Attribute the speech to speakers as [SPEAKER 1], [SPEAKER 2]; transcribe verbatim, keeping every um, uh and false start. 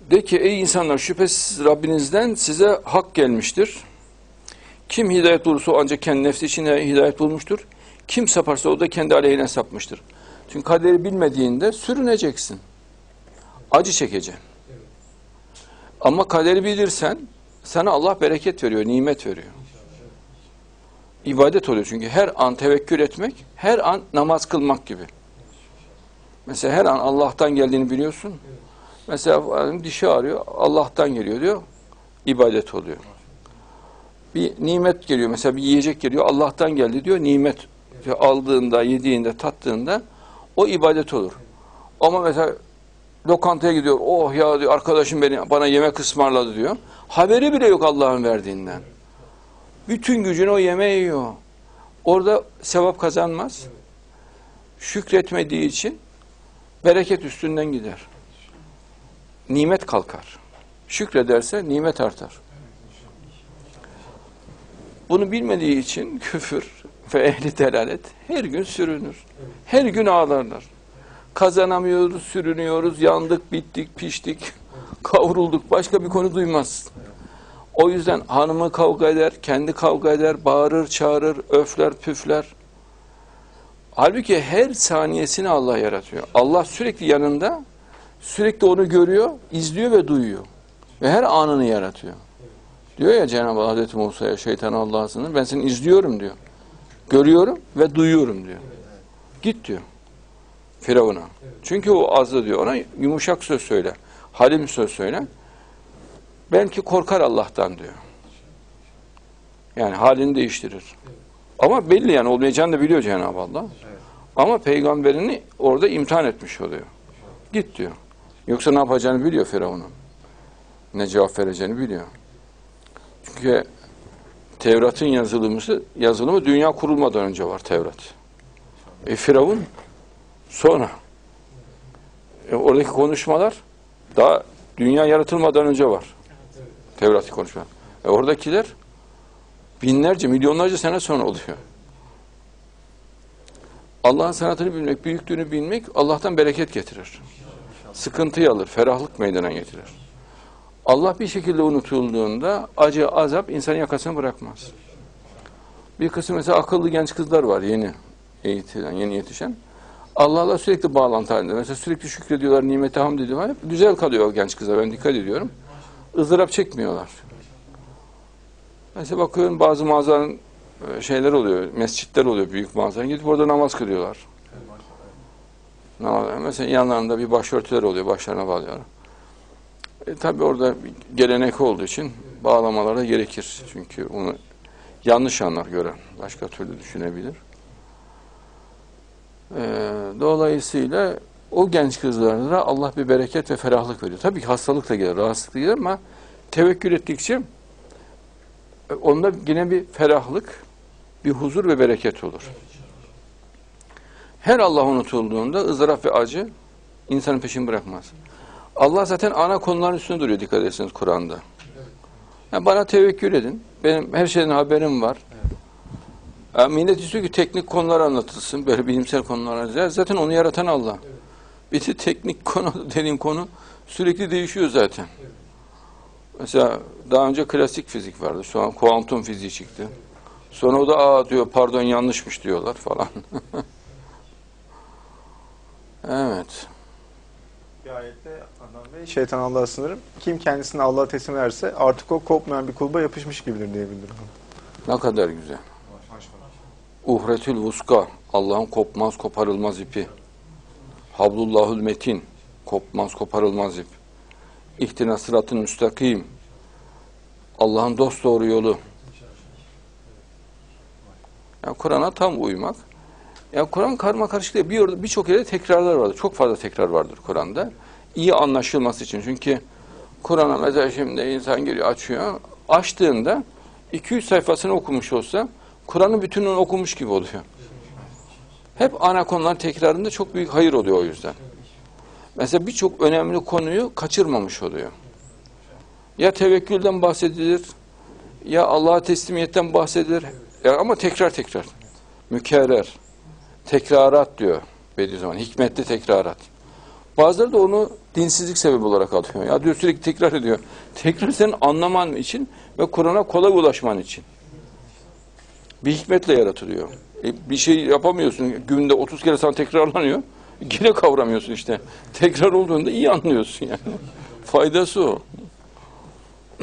[SPEAKER 1] De ki ey insanlar, şüphesiz Rabbinizden size hak gelmiştir. Kim hidayet bulursa o ancak kendi nefsi için hidayet bulmuştur. Kim saparsa o da kendi aleyhine sapmıştır. Çünkü kaderi bilmediğinde sürüneceksin. Acı çekeceksin. Ama kaderi bilirsen sana Allah bereket veriyor, nimet veriyor. İbadet oluyor çünkü her an tevekkül etmek, her an namaz kılmak gibi. Mesela her an Allah'tan geldiğini biliyorsun. Mesela dişi ağrıyor, Allah'tan geliyor diyor, ibadet oluyor. Bir nimet geliyor, mesela bir yiyecek geliyor, Allah'tan geldi diyor, nimet aldığında, yediğinde, tattığında o ibadet olur. Ama mesela lokantaya gidiyor, oh ya diyor, arkadaşım beni bana yemek ısmarladı diyor. Haberi bile yok Allah'ın verdiğinden. Bütün gücünü o yemeği yiyor. Orada sevap kazanmaz. Şükretmediği için bereket üstünden gider. Nimet kalkar. Şükrederse nimet artar. Bunu bilmediği için küfür ve ehli delalet her gün sürünür. Her gün ağlarlar. Kazanamıyoruz, sürünüyoruz, yandık, bittik, piştik, kavrulduk. Başka bir konu duymaz. O yüzden hanımı kavga eder, kendi kavga eder, bağırır, çağırır, öfler, püfler. Halbuki her saniyesini Allah yaratıyor. Allah sürekli yanında, sürekli onu görüyor, izliyor ve duyuyor. Ve her anını yaratıyor. Diyor ya Cenab-ı Allah Hazreti Musa'ya, şeytan Allah'a sınır, ben seni izliyorum diyor. Görüyorum ve duyuyorum diyor. Git diyor Firavun'a. Çünkü o azdı diyor, ona yumuşak söz söyler, halim söz söyler. Belki korkar Allah'tan diyor. Yani halini değiştirir. Ama belli yani olmayacağını da biliyor Cenab-ı Allah. Ama peygamberini orada imtihan etmiş oluyor. Git diyor. Yoksa ne yapacağını biliyor Firavun'un. Ne cevap vereceğini biliyor. Çünkü Tevrat'ın yazılımı, yazılımı dünya kurulmadan önce var Tevrat. E Firavun sonra. E, oradaki konuşmalar daha dünya yaratılmadan önce var. Tevrat'ı konuşma. E oradakiler binlerce, milyonlarca sene sonra oluyor. Allah'ın sanatını bilmek, büyüklüğünü bilmek Allah'tan bereket getirir. Sıkıntıyı alır, ferahlık meydana getirir. Allah bir şekilde unutulduğunda acı, azap insanın yakasını bırakmaz. Bir kısım mesela akıllı genç kızlar var yeni eğitilen, yeni yetişen. Allah'la sürekli bağlantı halinde. Mesela sürekli şükrediyorlar, nimete hamd ediyorlar. Hep güzel kalıyor o genç kızlar, ben dikkat ediyorum. Izdırap çekmiyorlar. Mesela bakıyorum bazı mağazanın şeyler oluyor, mescitler oluyor, büyük mağazalar. Gidip orada namaz kılıyorlar. Namaz, mesela yanlarında bir başörtüler oluyor, başlarına bağlıyorlar. E, tabii orada gelenek olduğu için bağlamalara gerekir. Çünkü onu yanlış anlar gören, başka türlü düşünebilir. E, dolayısıyla o genç kızlara Allah bir bereket ve ferahlık veriyor. Tabii ki hastalık da gelir, rahatsızlık da gelir ama tevekkül ettikçe onda yine bir ferahlık, bir huzur ve bereket olur. Her Allah unutulduğunda ızdırap ve acı insanın peşini bırakmaz. Allah zaten ana konuların üstünde duruyor, dikkat ederseniz Kur'an'da. Yani bana tevekkül edin, benim her şeyden haberim var. Yani millet istiyor ki teknik konular anlatılsın, böyle bilimsel konular anlatılsın. Zaten onu yaratan Allah. Bir de teknik konu dediğim konu sürekli değişiyor zaten. Mesela daha önce klasik fizik vardı, şu an kuantum fiziği çıktı. Sonra o da aa diyor, pardon yanlışmış diyorlar falan. Evet.
[SPEAKER 2] Bir ayette Adnan Bey, şeytan Allah'a sınırım. Kim kendisini Allah'a teslim ederse artık o kopmayan bir kulba yapışmış gibidir diye bildiriyor.
[SPEAKER 1] Ne kadar güzel. Uhretül vuska, Allah'ın kopmaz koparılmaz ipi. Hablullahül metin, kopmaz koparılmaz ip. İhtina sıratın müstakim, Allah'ın dosdoğru yolu. Yani Kur'an'a tam uymak. Yani Kur'an karma karışık değil. Bir, birçok yerde tekrarlar vardır. Çok fazla tekrar vardır Kur'an'da. İyi anlaşılması için. Çünkü Kur'an'a mesela şimdi insan geliyor, açıyor. Açtığında iki üç sayfasını okumuş olsa Kur'an'ın bütününü okumuş gibi oluyor. Hep ana konular tekrarında çok büyük hayır oluyor o yüzden. Mesela birçok önemli konuyu kaçırmamış oluyor. Ya tevekkülden bahsedilir, ya Allah'a teslimiyetten bahsedilir. Ya ama tekrar tekrar. Mükerrer. Tekrarat diyor Bediüzzaman. Hikmetli tekrarat. Bazıları da onu dinsizlik sebebi olarak alıyor. Ya diyor sürekli tekrar ediyor. Tekrar senin anlaman için ve Kur'an'a kolay ulaşman için. Bir hikmetle yaratılıyor. E, bir şey yapamıyorsun. Günde otuz kere sana tekrarlanıyor. Yine kavramıyorsun işte. Tekrar olduğunda iyi anlıyorsun yani. Faydası o.